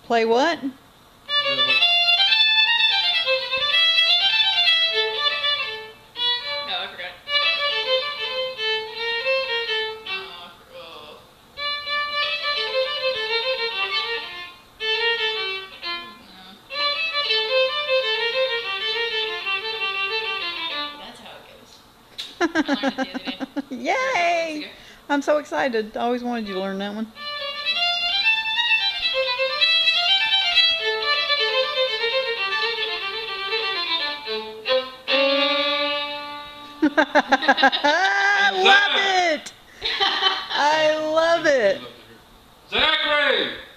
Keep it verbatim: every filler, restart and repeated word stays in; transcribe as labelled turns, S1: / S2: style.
S1: Play what?
S2: No, I forgot. That's how it goes. I learned it the other day.
S1: Yay! I'm so excited. I always wanted you to learn that one. I love it! I love it!
S3: Zachary!